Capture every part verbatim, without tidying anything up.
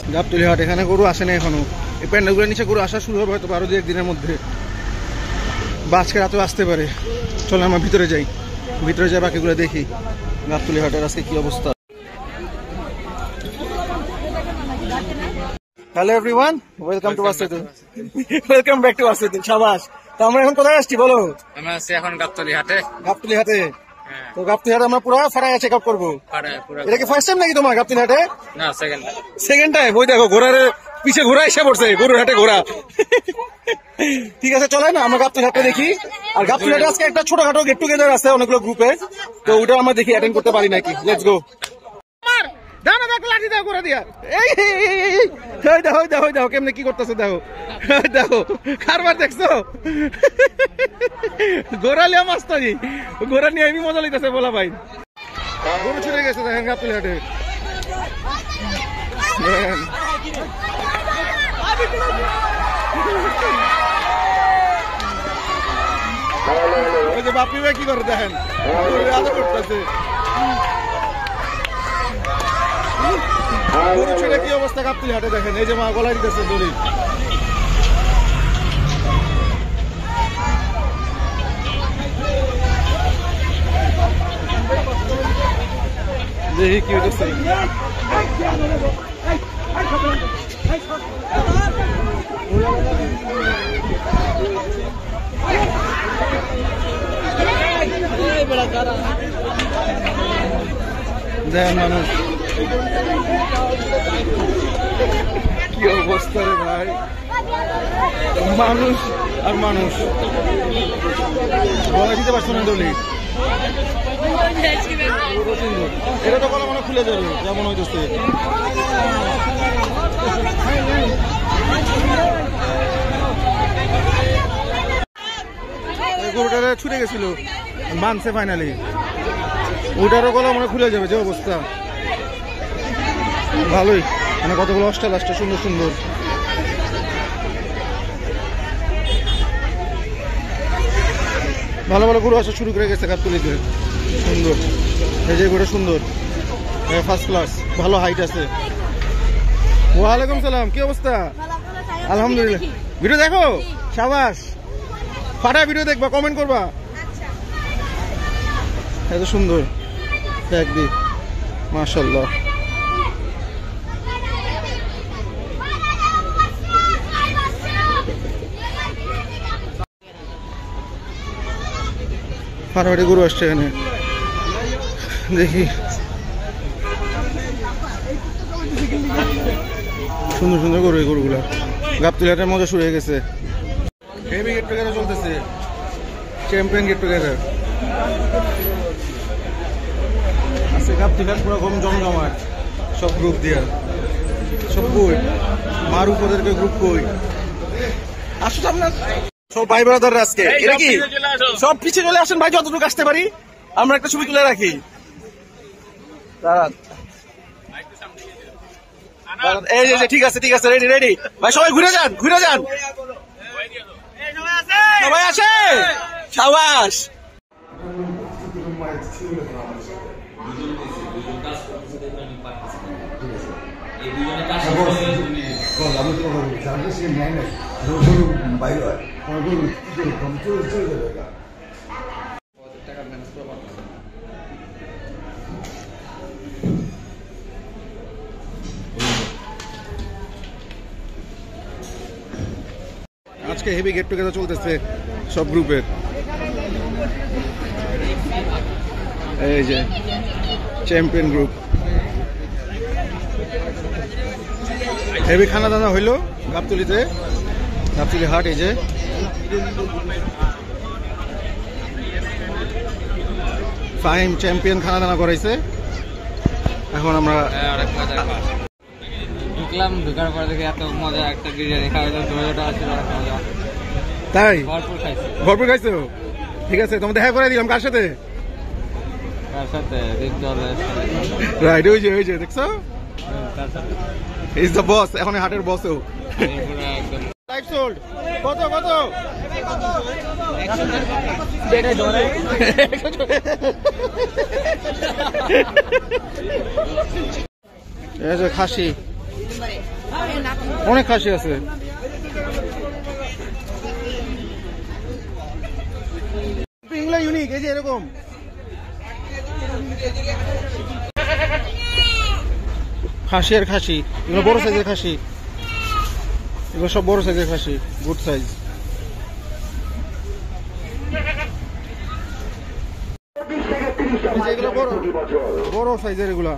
গাবতলী হাট, এখানে গরু আসে না এখনো। এই প্যান্ডেলগুলোর নিচে গরু আসা শুরু হবে হয়তো আরো দু একদিনের মধ্যে, বা আজকে রাতেও আসতে পারে। চলো আমরা ভিতরে যাই, ভিতরে যাই বাকিগুলো দেখি গাবতলী হাটের আজকে কি অবস্থা। Hello everyone, welcome to Wasidul, welcome back to Wasidul. শাবাশ। তো আমরা এখন কোথায় আসছি বলো? আমরা আছি এখন গাবতলী হাটে। গাবতলী হাটে? তো গাবতলী হাটে আমরা পুরো ফারায়া চেক আপ করবো। এটা কি ফার্স্ট টাইম নাকি তোমার গাবতলী হাটে? না, সেকেন্ড টাইম। Second time? ওই দেখো ঘোড়ার পিছে ঘোড়া এসে পড়ছে, গরুর হাটে ঘোড়া। ঠিক আছে, চলে না আমরা গাবতলী হাটে দেখি। আর গাবতলী হাটে আজকে একটা ছোটখাটো গেট টুগেদার আছে অনেকগুলো গ্রুপে, তো ওটা আমরা দেখি অ্যাটেন্ড করতে পারি নাকি। Let's go. লাঠি দাও করে দিয়া, এই দেখো দেখো দেখো কেমনে কি করতেছে, দেখো দেখো কারবার দেখছো? ঘোড়া লিয়া মাস্তারি, ঘোড়া নিয়ে এমনি মজা লইতেছে বলা ভাই। গরু ছুটে গেছে দেখেন গাবতলী হাটে। ওই যে বাপি ভাই কি করে দেখেন, আদর করতেছে। গরু ছেড়ে কি অবস্থা গাবতলী হাটে দেখেন, এই যে মা গলায় দিতেছে দড়ি। দেখি কি হইতেছে। দেখেন মানুষ কি অবস্থা রে ভাই, মানুষ আর মানুষ। গলা দিতে পারছো না দলি, এটা তো গলা মনে খুলে যাবে যেমন হইতেছে। গরুটা ছুটে গেছিল, মানছে ফাইনালি। ওটারও গলা মনে খুলে যাবে যে অবস্থা। ভালোই, মানে কতগুলো অস্টাল আসছে সুন্দর সুন্দর। ভালো ভালো গরু আসা শুরু করে গেছে গাবতলীতে, সুন্দর। এই যে গরু সুন্দর, ফার্স্ট ক্লাস, ভালো হাইট আছে। ওয়ালাইকুম সালাম, কি অবস্থা? আলহামদুলিল্লাহ। ভিডিও দেখো? শাবাশ, ফাটা ভিডিও দেখবা, কমেন্ট করবা। এত সুন্দর একদিন, মাশাআল্লাহ। ফাটাফাটি গরু আসছে এখানে, দেখি সুন্দর সুন্দর গরু। এই গরুগুলা গাবতলী হাটের মজা শুরু হয়ে গেছে। হেভি গেট টুগেদার চলতেছে, চ্যাম্পিয়ন গেট টুগেদার আছে গাবতলী হাট পুরো গম জমজমাট, সব গ্রুপ দিয়া। সব কই মারুফ ওদেরকে গ্রুপ কই আসো সামনে, সব ভাই ব্রাদার আজকে। এটা কি সব পিছিয়ে চলে আসেন ভাই, যতটুকু আসতে পারি আমরা একটা ছবি তুলে রাখি। এই যে ঠিক আছে ঠিক আছে, রেডি রেডি ভাই, সবাই ঘুরে যান ঘুরে যান, সবাই আসে। সাবাস। আজকে হেভি গেট টুগেদার চলতেছে সব গ্রুপের। এই যে চ্যাম্পিয়ন গ্রুপ, হেভি খানা দানা হইলো গাবতলীতে, গাবতলী হাট। এই যে ফাইম চ্যাম্পিয়ন খানা দানা করাইছে। এখন আমরা ঢুকলাম, ঢুকার পর দেখে এত মজা, একটা বিরিয়ানি খাওয়া আছে। তাই ভরপুর খাইছে, ভরপুর খাইছো? ঠিক আছে, তোমার দেখা করে দিলাম। কার সাথে? কার সাথে? রাইট, ওই যে ওই যে দেখছো, ইজ দ্য বস, এখন হাটের বসও। লাইভ সোল্ড কত কত? খাসি অনেক খাসি আছে। এগুলো ইউনিক, এই যে এরকম খাসি আর খাসি, এগুলো বড় সাইজের খাসি, এগুলো সব বড় সাইজের খাসি, গুড সাইজ। এগুলো বড় বড় সাইজের এগুলা।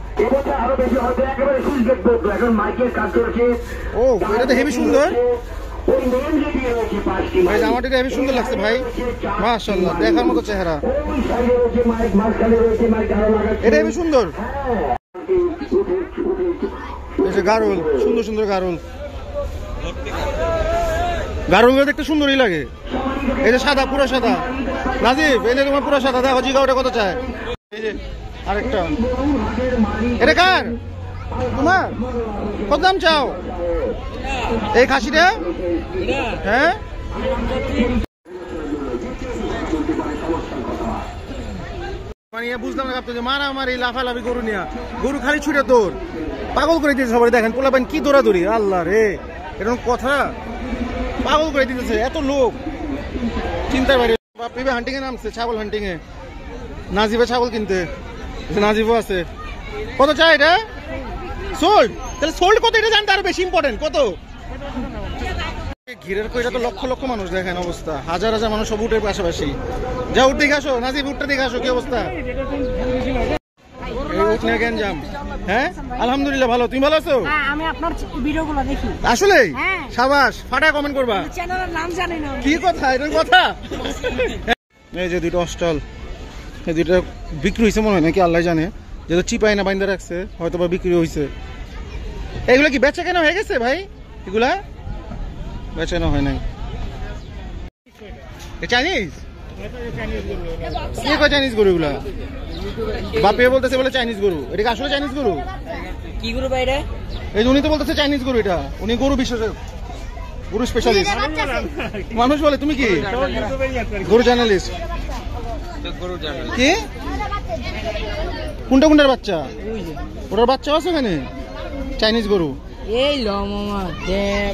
ও এটা তো হেভি সুন্দর ভাই, জামাটা হেভি সুন্দর লাগছে ভাই, মাশাআল্লাহ, দেখার মতো চেহারা, এটা হেভি সুন্দর। এই যে গারুল, সুন্দর সুন্দর গারুল, গারুলগুলো দেখতে সুন্দরই লাগে। এই যে সাদা, পুরো সাদা, নাজিব এই যে তোমার পুরো সাদা, দেখো জিগা ওটা কত চায়। এই যে আরেকটা, এটা কার? তোমার? কত দাম চাও এই খাসিটা? হ্যাঁ মানে বুঝলাম না আপনি, মারামারি লাফালাফি গরু নিয়ে, গরু খালি ছুটে দৌড়, পাগল করে দিয়েছে সবাই। দেখেন পোলাপান কি দৌড়াদৌড়ি, আল্লাহ রে, এরকম কথা, পাগল করে দিতেছে এত লোক, চিন্তার বাইরে। বাপিবে হান্টিং এ নামছে, ছাগল হান্টিং এ, নাজিবে ছাগল কিনতে, নাজিবও আছে। কত চাই এটা? সোল্ড? তাহলে সোল্ড কত এটা জানতে আরো বেশি ইম্পর্টেন্ট। কত? ঘিরের কইরা তো লক্ষ লক্ষ মানুষ, দেখেন অবস্থা, হাজার হাজার মানুষ সব উঠের পাশাপাশি। যা উঠ দেখে আসো, নাজিব উঠটা দেখে আসো কি অবস্থা। উঠ নিয়ে গ্যাঞ্জাম। হ্যাঁ আলহামদুলিল্লাহ ভালো, তুমি ভালো আছো? আমি আপনার ভিডিওগুলো দেখি। আসলে সাবাস, ফাটায় কমেন্ট করবা। চ্যানেলের নাম জানি না। কি কথা, এটার কথা। এই যে দুটো স্টল, এই দুটো বিক্রি হয়েছে মনে হয় নাকি আল্লাহ জানে, যেহেতু চিপাই না বাইন্দা রাখছে, হয়তো বা বিক্রি হয়েছে। এগুলো কি বেচা কেনা হয়ে গেছে ভাই? এগুলা বেচানো হয় নাই। চাইনিজ কি কয় চাইনিজ গরু এগুলা? বাপে বলতেছে বলে চাইনিজ গরু, এটা কি আসলে চাইনিজ গরু? কি গরু ভাই রে? এই উনি তো বলতেছে চাইনিজ গরু, এটা উনি গরু বিশেষজ্ঞ, গরু স্পেশালিস্ট মানুষ বলে। তুমি কি গরু জার্নালিস্ট? কি কোনটা কোনটার বাচ্চা? ওটার বাচ্চা আছে ওখানে, চাইনিজ গরু। এই ল মামা দেখ,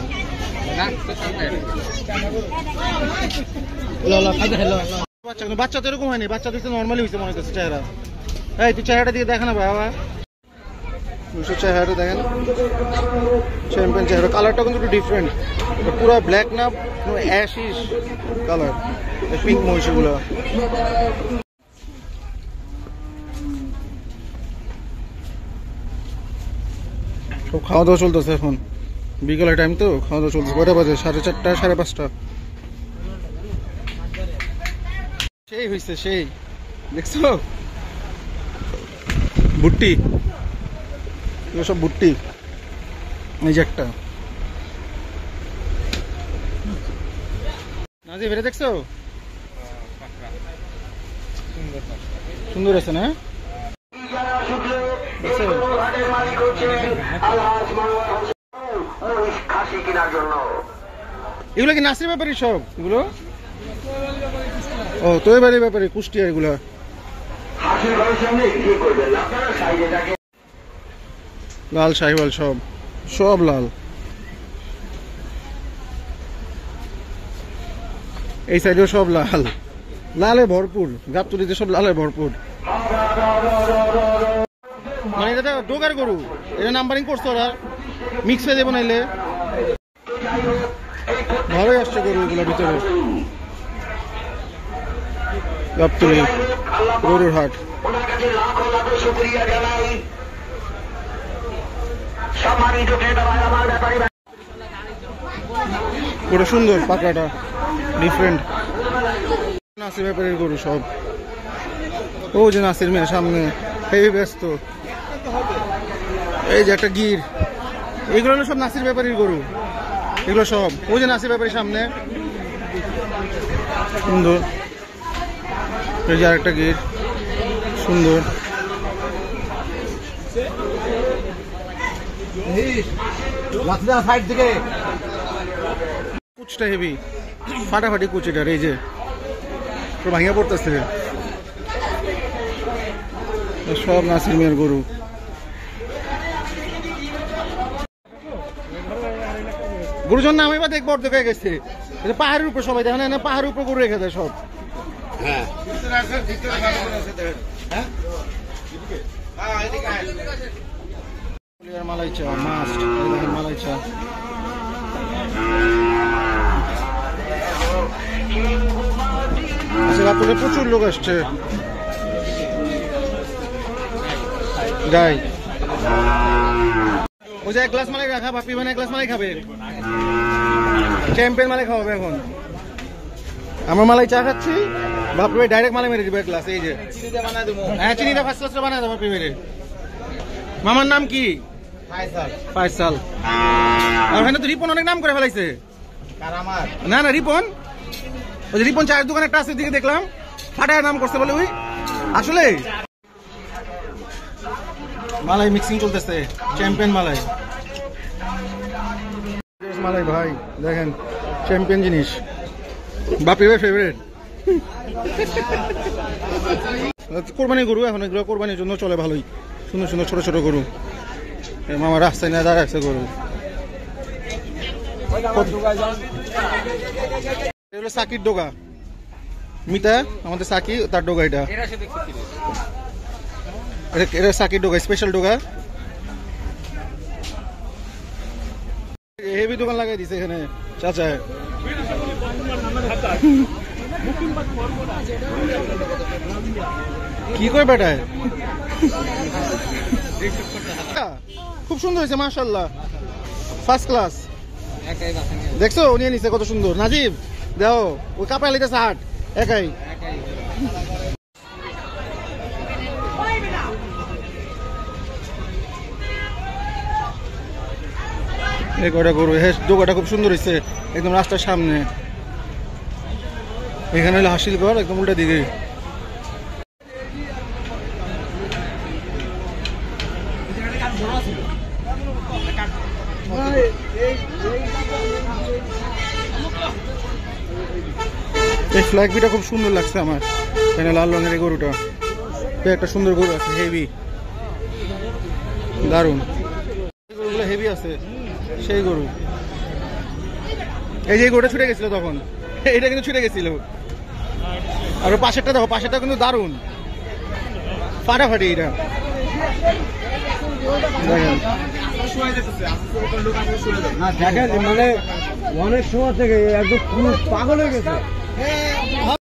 বাচ্চা তো এরকম হয়নি, বাচ্চা দেখতে নর্মালি হয়েছে মনে হচ্ছে চেহারা। এই তুই চেহারাটা দিয়ে দেখা না বাবা, চেহারাটা দেখেন, চ্যাম্পিয়ন চেহারা। কালারটা কিন্তু একটু ডিফারেন্ট, পুরো ব্ল্যাক না, পুরো অ্যাশিশ কালার, পিঙ্ক মহিষগুলো। সব খাওয়া দাওয়া চলতেছে এখন, বিকেলের টাইম তো খাওয়া দাওয়া চলতেছে। কয়টা বাজে? সাড়ে চারটা, সাড়ে পাঁচটা। সেই হয়েছে সেই, দেখছো ভুট্টি, সব ভুট্টি। এই যে একটা নাজিব, এটা দেখছো? সুন্দর আছে না? এগুলো কি নাসির ব্যাপারী সব? এগুলো ও তো এবারে ব্যাপারে কুষ্টিয়া, এগুলা লাল শাহিওয়াল, সব সব লাল। এই সাইডেও সব লাল, লালে ভরপুর, গাবতলিতে সব লালে ভরপুর। মানে এটা ডোগার গরু, এটা নাম্বারিং করছে ওরা, মিক্স হয়ে যাবো নাইলে। ভালোই আসছে গরু এগুলোর ভিতরে। গাবতলি গরুর হাট। পুরো সুন্দর, পাকাটা ডিফারেন্ট। নাসির ব্যাপারের গরু সব। ও যে নাসির মেয়ে সামনে হেভি ব্যস্ত। এই যে একটা গির, এগুলো হলো সব নাসির ব্যাপারীর গরু, এগুলো সব। ও যে নাসির ব্যাপারীর সামনে সুন্দর। এই যে আরেকটা গির, সুন্দর। কুচটা হেভি, ফাটাফাটি কুচিটার। এই যে ভাঙিয়া পড়তেছে, সব নাসির মেয়ের গরু। গরুজন নামে বা দেখবো অর্ধেক হয়ে গেছে এটা পাহাড়ের উপর সবাই দেখেন না পাহাড়ের উপর গরু রেখে দেয় সব হ্যাঁ মালাই চা মাস্ট মালাই চা রাত্রে প্রচুর লোক আসছে গাই ওই যে এক গ্লাস মালাই রাখা বাপি মানে এক গ্লাস মালাই খাবে চ্যাম্পিয়ন মালাই খাওয়াবে এখন আমরা মালাই চা খাচ্ছি বাপি ভাই ডাইরেক্ট মালাই মেরে দিবে এক গ্লাস এই যে হ্যাঁ চিনিটা ফার্স্ট ক্লাসটা বানায় দেবো বাপি মেরে মামার নাম কি ফাইসাল আর ওখানে তো রিপন অনেক নাম করে ফেলাইছে না না রিপন ওই যে রিপন চায়ের দোকানে একটা আছে দিকে দেখলাম ফাটায় নাম করছে বলে ওই আসলে মালাই মিক্সিং চলতেছে চ্যাম্পিয়ন মালাই মালাই ভাই দেখেন চ্যাম্পিয়ন জিনিস বাপি ভাই ফেভারিট কোরবানি গরু এখন এগুলো কোরবানির জন্য চলে ভালোই সুন্দর সুন্দর ছোট ছোট গরু মামা রাস্তায় না দাঁড়া রাখছে গরু এগুলো সাকির ডোগা মিতা আমাদের সাকি তার ডোগা এটা এটা সাকির ডোগা স্পেশাল ডোগা হেভি দোকান লাগাই দিছে এখানে চাচা কি করে বেটায় খুব সুন্দর হয়েছে মাশাআল্লাহ ফার্স্ট ক্লাস দেখছো নিয়ে নিছে কত সুন্দর নাজিব দাও ওই কাপড় লিতেছে হাট একাই এই কটা গরু হ্যাঁ দোকানটা খুব সুন্দর হয়েছে একদম রাস্তার সামনে এখানে হলো হাসিল ঘর একদম উল্টা দিকে এই ফ্ল্যাগ বিটা খুব সুন্দর লাগছে আমার এখানে লাল রঙের এই গরুটা একটা সুন্দর গরু আছে হেভি দারুন গরুগুলো হেভি আছে সেই গরু এই যে গরুটা ছুটে গেছিল তখন এইটা কিন্তু ছুটে গেছিল আর পাশেরটা দেখো পাশেরটা কিন্তু দারুন ফাটাফাটি এটা দেখেন মানে অনেক সময় থেকে একদম পুরো পাগল হয়ে গেছে